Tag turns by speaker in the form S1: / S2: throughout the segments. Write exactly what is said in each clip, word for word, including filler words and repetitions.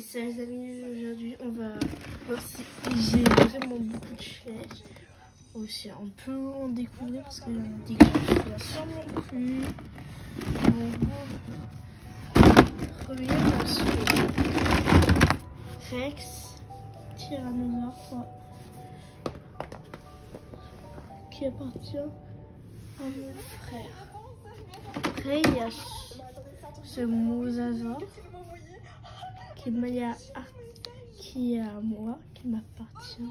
S1: ça les amis, aujourd'hui on va voir si j'ai vraiment beaucoup de flèches. Aussi un peu en découvrir parce que je dis que je ne suis sûrement plus. Bon, première ensuite Rex, Tyrannosaure qui appartient à mon frère. Après il y a ce mosasaure qui est à, qui est à moi, qui m'appartient.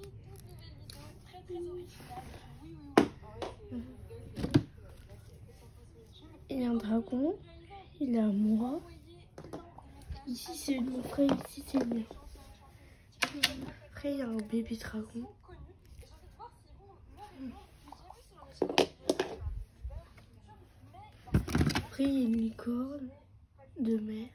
S1: Il y a un dragon, il est à moi. Ici c'est mon frère, ici c'est le mien. Après il y a un bébé dragon. Après il y a une licorne de mer.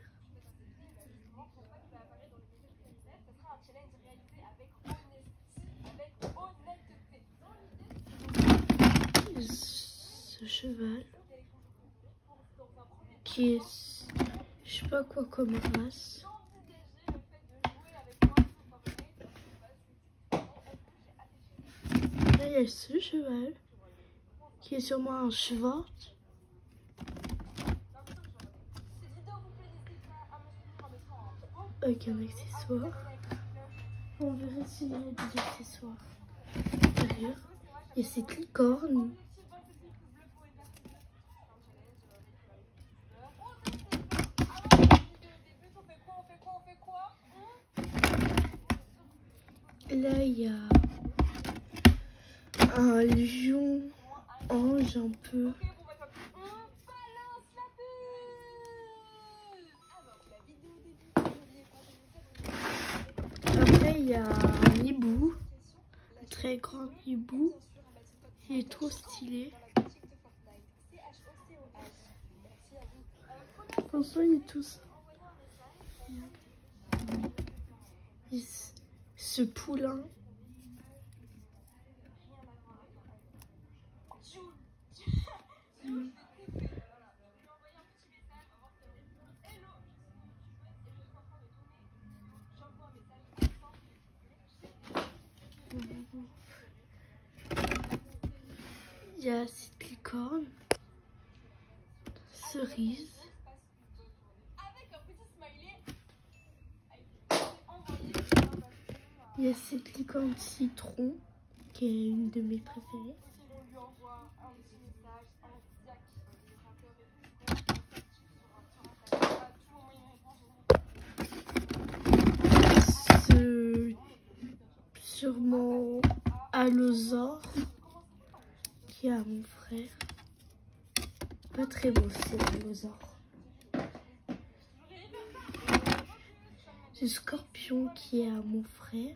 S1: Ce cheval qui est, je sais pas quoi comme race. Là il y a ce cheval qui est sûrement un cheval. Avec un accessoire. On verra s'il y a des accessoires derrière. Il y a cette licorne. Là, il y a un lion ange un peu. Après, il y a un hibou, un très grand hibou. Il est trop stylé. François, il est tout ça. Et ce poulain. Mm. Il y a cette licorne, cerise. Il y a cette licorne citron qui est une de mes préférées. Ce sûrement allosaure qui est à mon frère. Pas très beau c'est allosaure. Ce scorpion qui est à mon frère.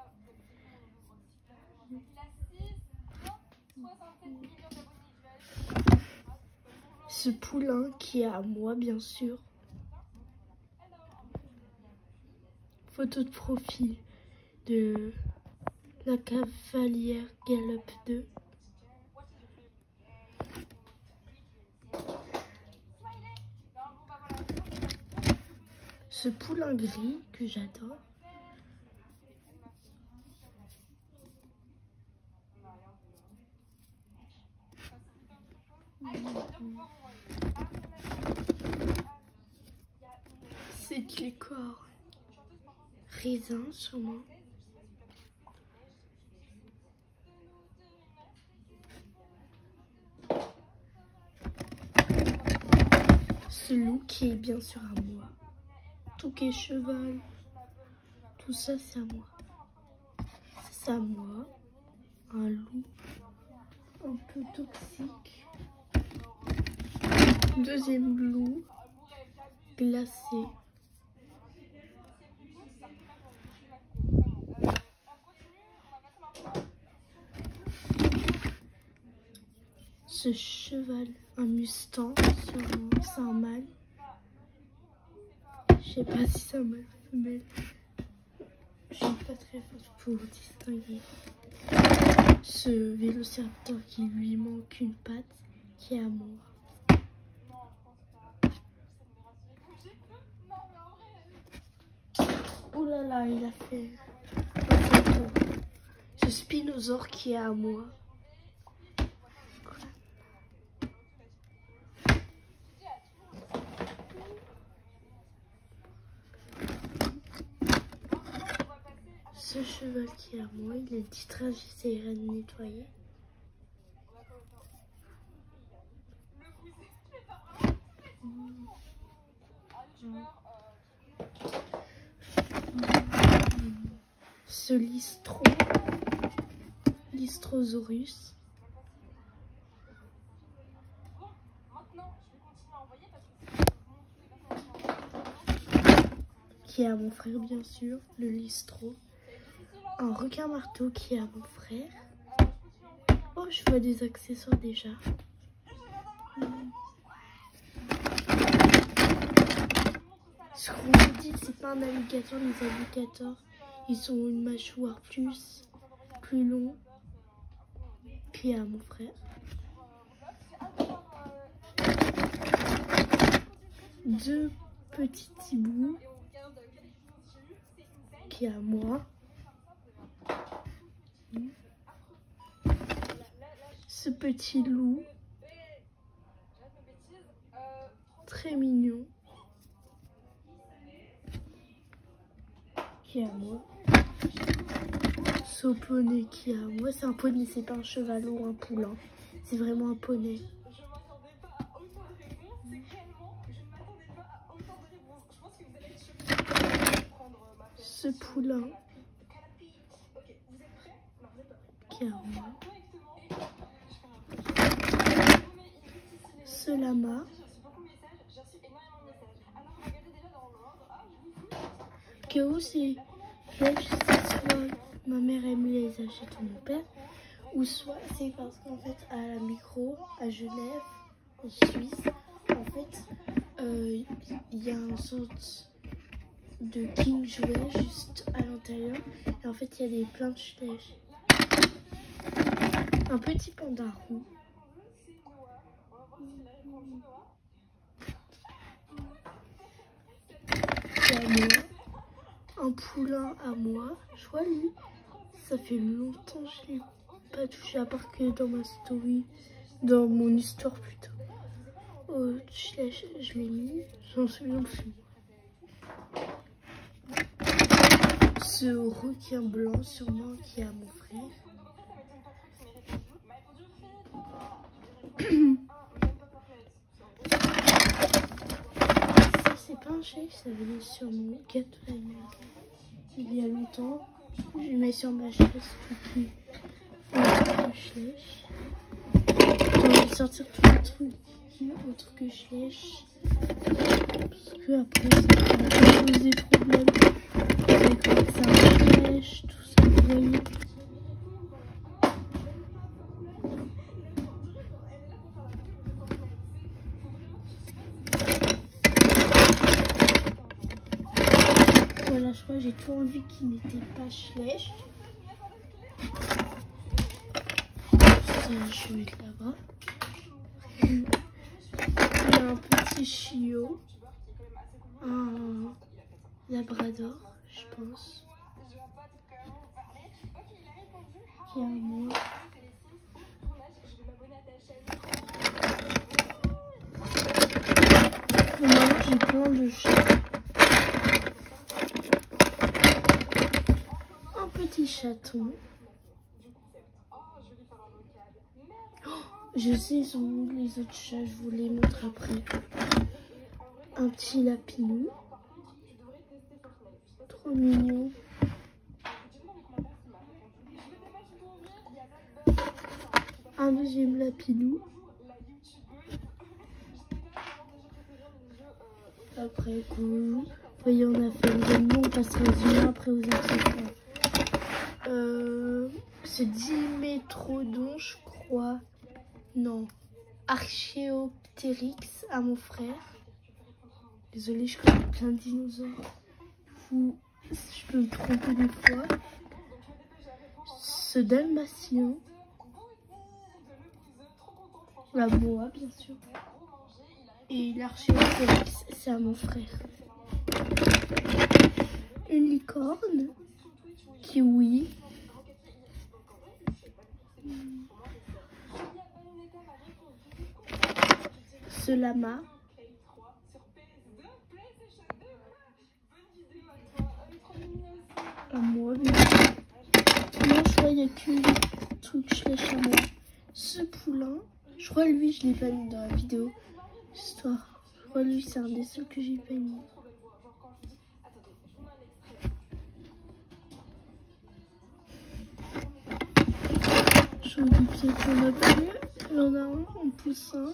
S1: Ce poulain qui est à moi bien sûr. Photo de profil de la cavalière Galop deux. Ce poulain gris que j'adore. C'est licorne raisin sûrement. Ce loup qui est bien sûr à moi. Tout qui est cheval, tout ça c'est à moi. C'est à moi. Un loup un peu toxique. Deuxième loup glacé. Ce cheval, un mustang, sûrement, c'est un mâle. Je sais pas si c'est un mâle ou femelle. Je suis pas très forte pour distinguer. Ce vélociraptor qui lui manque une patte, qui est à moi. Oh là là, il a fait un photo. Ce spinosaure qui est à moi. Ce cheval qui est à moi, il est distrait, j'essaierai de nettoyer. Ce listron, Lystrosaurus, qui est à mon frère bien sûr, le listro. Un requin marteau qui est à mon frère. Oh, je vois des accessoires déjà. Ce qu'on vous dit, c'est pas un alligator. Les alligators, ils ont une mâchoire plus, plus long. Qui est à mon frère. Deux petits hiboux qui est à moi. Ce petit loup très mignon qui est à moi. Ce poney qui est à moi. C'est un poney, c'est pas un cheval ou un poulain. C'est vraiment un poney. Ce poulain qui est à moi. Ce lama. Que où c'est flèche, c'est soit ma mère aime les achète ou mon père, ou soit c'est parce qu'en fait à la micro, à Genève, en Suisse, en fait, il euh, y a une sorte de king jouet juste à l'intérieur, et en fait il y a des plein de flèches. Un petit panda roux. À moi. Un poulain à moi. Je vois lui. Ça fait longtemps que je l'ai pas touché, à part que dans ma story, dans mon histoire plutôt. Oh, je, je l'ai mis, j'en souviens plus. Ce requin blanc sûrement qui est à mon frère. Ça c'est pas un chèque, ça venait sur mon gâteau d'anniversaire il y a longtemps. Je mets sur ma chaise pour qu'il fasse Schleich. Je vais sortir tous les trucs autres que Schleich. Parce que après ça va poser des problèmes. C'est comme ça, Schleich, tout ça, vous voyez. Voilà, je crois que j'ai tout enlevé qui n'était pas Schleich. Ça, je vais mettre là-bas. Il y a un petit chiot, un labrador, je pense, qui est à moi. Et maintenant, j'ai plein de chats. Un petit chaton. Je sais, ils sont où les autres chats, je vous les montre après. Un petit lapinou. Trop mignon. Un deuxième lapinou. Après, cool. Vous voyez, on a fait les animaux, on passera aux humains, après aux accessoires. Euh, C'est Dimétrodon, je crois. Non, Archéoptérix à mon frère. Désolée, je connais plein de dinosaures. Ou je peux me tromper des fois. Ce dalmatien. La boa, bien sûr. Et l'archéoptérix, c'est à mon frère. Une licorne. licorne, kiwi, ce lama, un moi, non, je crois qu'il n'y a que truc chez les chamois. Ce poulain, je crois lui je l'ai pas mis dans la vidéo histoire. Je crois lui c'est un des seuls que j'ai pas mis. J'en ai peut-être qu'il y en a plus. Il y en a un en poussin.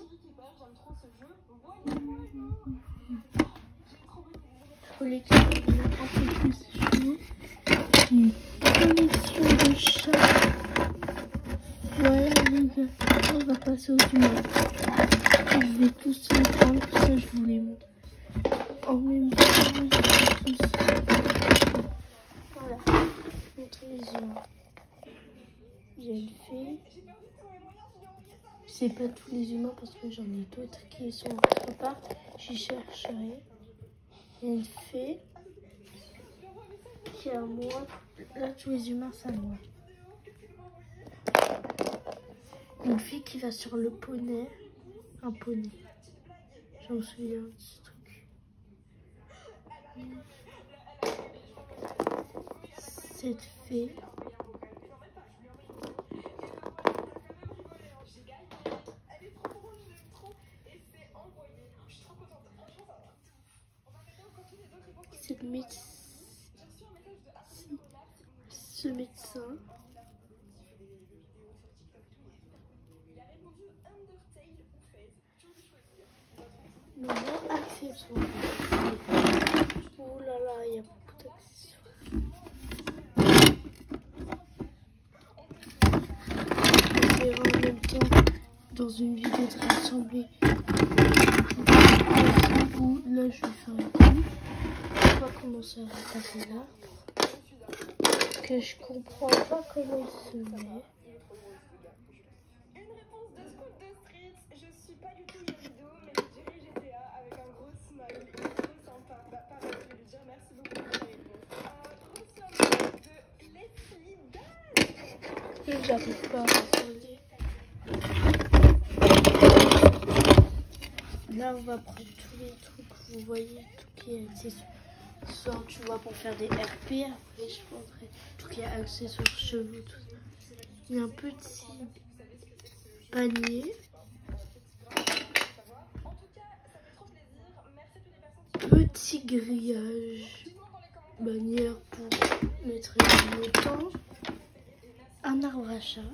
S1: Je collectionne un peu plus chevaux. Une collection de chats. Ouais, les gars, on va passer aux humains. Je vais tous les prendre, pour ça je vous les montre. En même temps, je vais tous. Voilà, montre les humains. J'ai une fée. C'est pas tous les humains parce que j'en ai d'autres qui sont autre part. J'y chercherai. Il y a une fée qui est à moi. Là, tous les humains, c'est à moi. Une fille qui va sur le poney. Un poney. J'en me souviens de ce truc. Cette fée. Cette médecin. Ce médecin. Non, accessoires. Oh là là, il y a beaucoup d'accessoires. On verra en même temps dans une vidéo de rassembler. Là, je vais faire un coup. On va commencer à repasser l'arbre. Que je comprends pas comment il se met. J'arrive pas à rassembler. Là, on va prendre tous les trucs, vous voyez, tout qui est accessoire, tu vois, pour faire des R P. Après, je prendrai tout qui est accessoire, cheveux, tout ça. Il y a un petit panier. Petit grillage. Bannière pour mettre les montants. Un arbre à chat.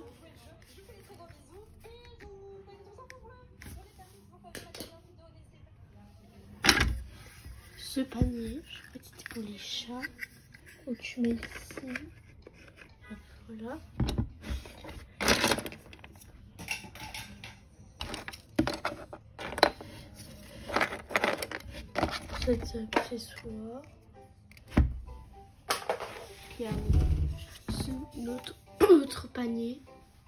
S1: Ce panier, je crois que c'était pour les chats. Donc tu mets ici. Voilà. Cet accessoire. Il y a notre autre panier.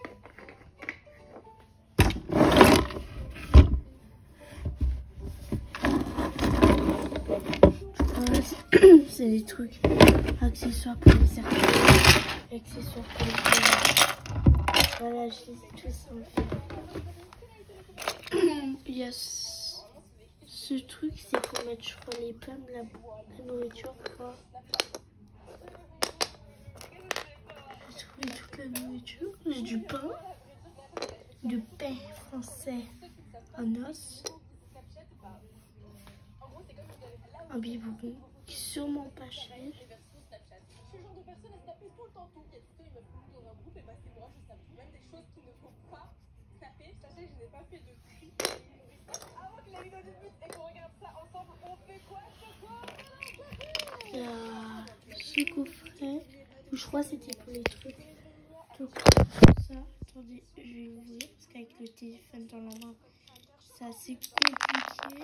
S1: C'est des trucs accessoires pour les cercles, accessoires pour les filles. Voilà, je les ai tous enlevés. Il y a ce, ce truc, c'est pour mettre, je crois, les pommes, la, la nourriture. Quoi. J'ai trouvé toute la nourriture. J'ai du pain, du pain français en os, un biberon. Sûrement pas cher. Il y a ce coffret, je crois que c'était pour les trucs. Donc ça, attendez, je vais ouvrir parce qu'avec le téléphone dans la main, c'est assez compliqué.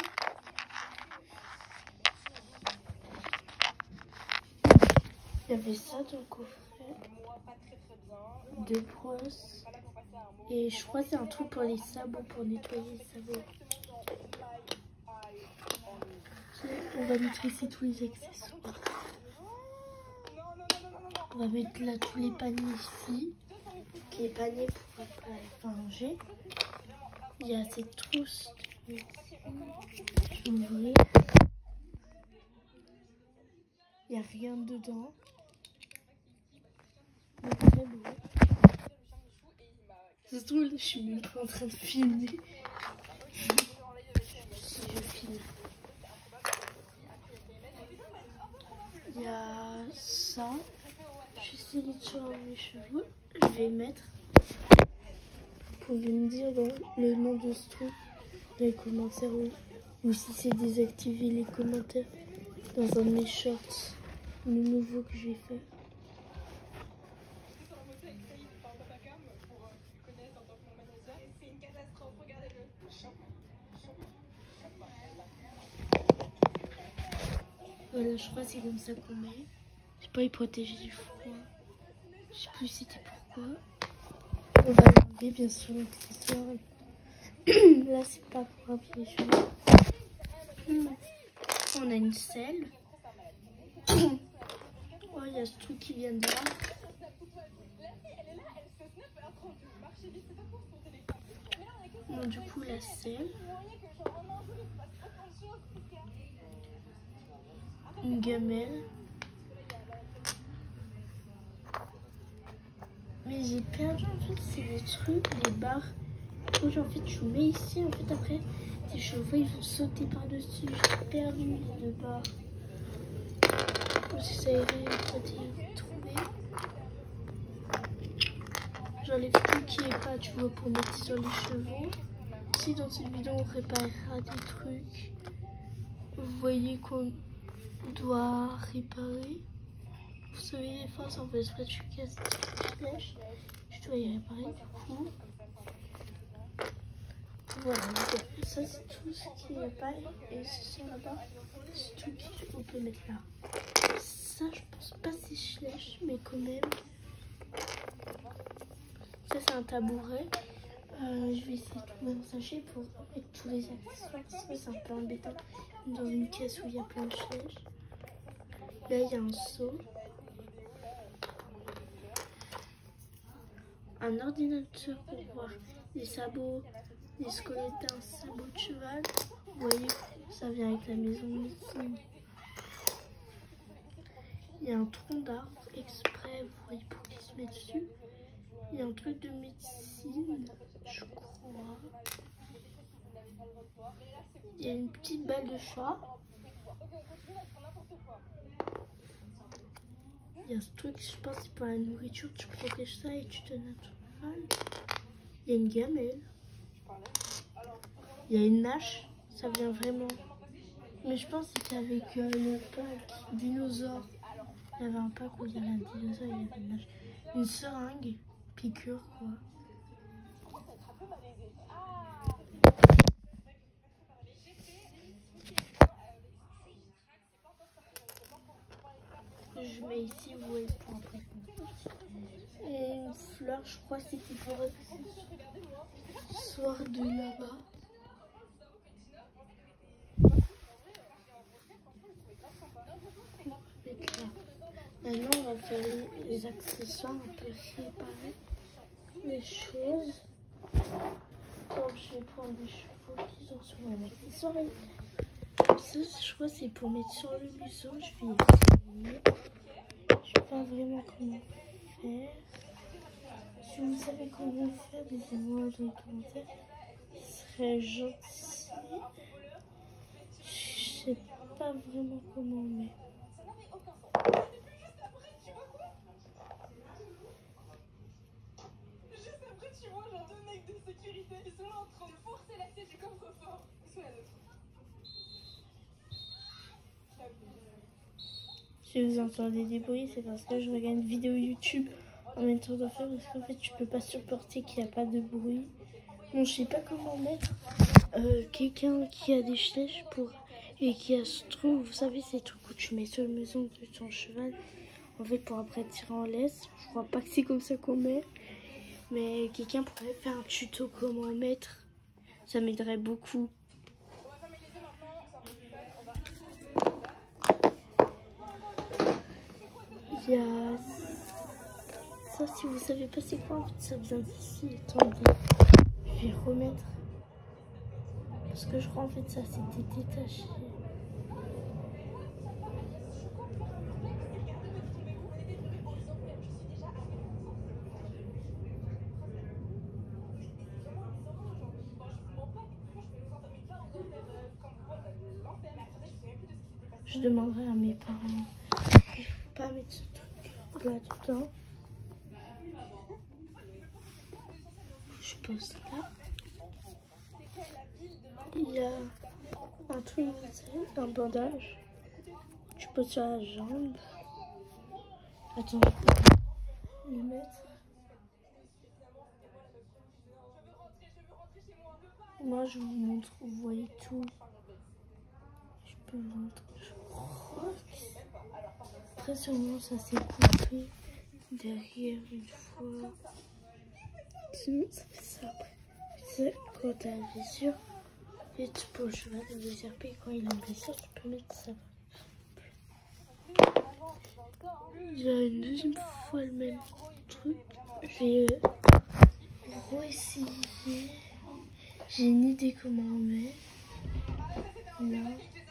S1: Il y avait ça dans le coffret, deux brosses, et je crois que c'est un truc pour les sabots, pour nettoyer les sabots. On va mettre ici tous les accessoires. On va mettre là tous les paniers ici. Les paniers pour pas ranger. Il y a cette trousse. Je vais ouvrir. Il n'y a rien dedans. C'est très beau. Ça se trouve, je suis même pas en train de filmer. Si je filme. Il y a ça. Je vais essayer de sur mes cheveux. Je vais mettre. Vous pouvez me dire dans le nom de ce truc, les commentaires ou, ou si c'est désactivé les commentaires dans un de mes shorts, le nouveau que j'ai fait. Voilà, je crois que c'est comme ça qu'on met. Je sais pas, il protège du froid. Je sais plus c'était pourquoi. On va l'enlever bien sûr l'accessoire. Là c'est pas pour appuyer les cheveux. On a une selle. Oh, il y a ce truc qui vient de là. Bon, du coup la selle. Une gamelle. Mais j'ai perdu en fait, c'est des trucs, les barres. Donc en fait, je mets ici, en fait après, tes cheveux ils vont sauter par-dessus. J'ai perdu les deux barres. J'essaierai de trouver. J'enlève tout qui est pas, tu vois, pour mettre sur les cheveux. Si dans cette vidéo on réparera des trucs, vous voyez qu'on doit réparer. Vous savez les forces en fait, soit tu casses des flèches, je dois y réparer du coup. Voilà, ça c'est tout ce qui n'est pas, et ceci là-bas, c'est tout ce qu'on peut mettre là. Ça je pense pas c'est flèche, mais quand même. Ça c'est un tabouret. Euh, je vais essayer de trouver un sachet pour mettre tous les accessoires. Ça c'est un peu embêtant dans une caisse où il y a plein de flèches. Là il y a un seau. Un ordinateur pour voir les sabots, les squelettes d'un sabot de cheval. Vous voyez, ça vient avec la maison de médecine. Il y a un tronc d'arbre exprès, vous voyez, pour qu'il se mette dessus. Il y a un truc de médecine, je crois. Il y a une petite balle de chat. Il y a ce truc, je pense, c'est pour la nourriture. Tu protèges ça et tu donnes à ton cheval. Il y a une gamelle. Il y a une hache. Ça vient vraiment. Mais je pense que c'était avec euh, le pack dinosaure. Il y avait un pack où il y avait un dinosaure, il y avait une hache. Une seringue. Piqûre, quoi. Je mets ici, vous voyez, pour après. Et une fleur, je crois que c'était pour soir de là-bas. Maintenant, on va faire les accessoires, on peut séparer les choses. Donc, je vais prendre des chevaux qui sont sur un accessoire. Ça, je crois, c'est pour mettre sur le museau. Je vais essayer. Je sais pas vraiment comment faire. Si vous savez comment faire, dites-moi dans les commentaires. Ce serait gentil. Je sais pas vraiment comment, mais. Si vous entendez des bruits, c'est parce que je regarde une vidéo YouTube en même temps de faire, parce qu'en fait tu peux pas supporter qu'il n'y a pas de bruit. Bon, je sais pas comment mettre euh, quelqu'un qui a des flèches pour et qui a ce truc, vous savez, ces trucs où tu mets sur la maison de ton cheval, en fait pour après tirer en laisse. Je crois pas que c'est comme ça qu'on met, mais quelqu'un pourrait faire un tuto comment mettre, ça m'aiderait beaucoup. Il y a ça, si vous savez pas c'est quoi, en fait, ça vient d'ici. Attendez, je vais remettre. Parce que je crois en fait ça s'était détaché. Je demanderai à mes parents. Il faut pas mettre ce truc là dedans. Je pose là. Il y a un truc, un bandage. Tu poses sur la jambe. Attends, je vais le mettre. Moi, je vous montre, vous voyez tout. Je peux vous montrer. Après, sûrement, ça s'est coupé derrière une fois. Sinon, ça fait ça après. C'est quand t'as la blessure. Et tu peux le cheval de V R P. Quand il a une blessure, tu peux mettre ça. Il y a une deuxième fois le même truc. Je vais euh, essayer. J'ai une idée comment on met. Là.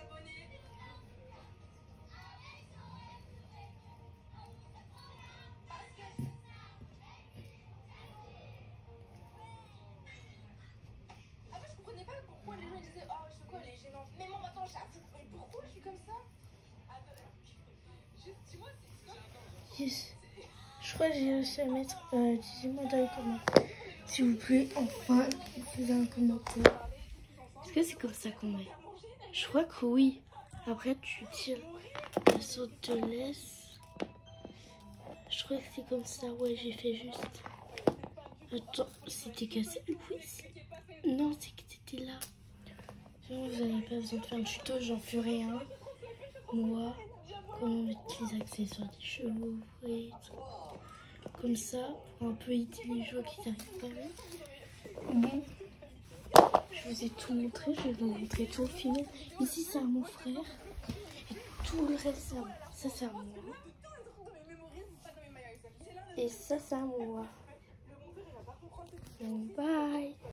S1: Yes. Je crois que j'ai réussi à mettre. Euh, Dites-moi dans les commentaires. S'il vous plaît, enfin, faites un commentaire. Est-ce que c'est comme ça qu'on met? Je crois que oui. Après, tu tires la sauce de laisse. Je crois que c'est comme ça. Ouais, j'ai fait juste. Attends, c'était cassé le quiz? Non, c'est que c'était là. Sinon, vous n'avez pas besoin de faire un tuto, j'en ferai un. Moi, comment mettre les accessoires des chevaux, et comme ça, pour un peu aider les joueurs qui n'arrivent pas. Bon, je vous ai tout montré, je vais vous montrer tout au final. Ici, c'est à mon frère. Et tout le reste, c'est à moi. Ça, c'est à moi. Et ça, c'est à moi. Bon, bye.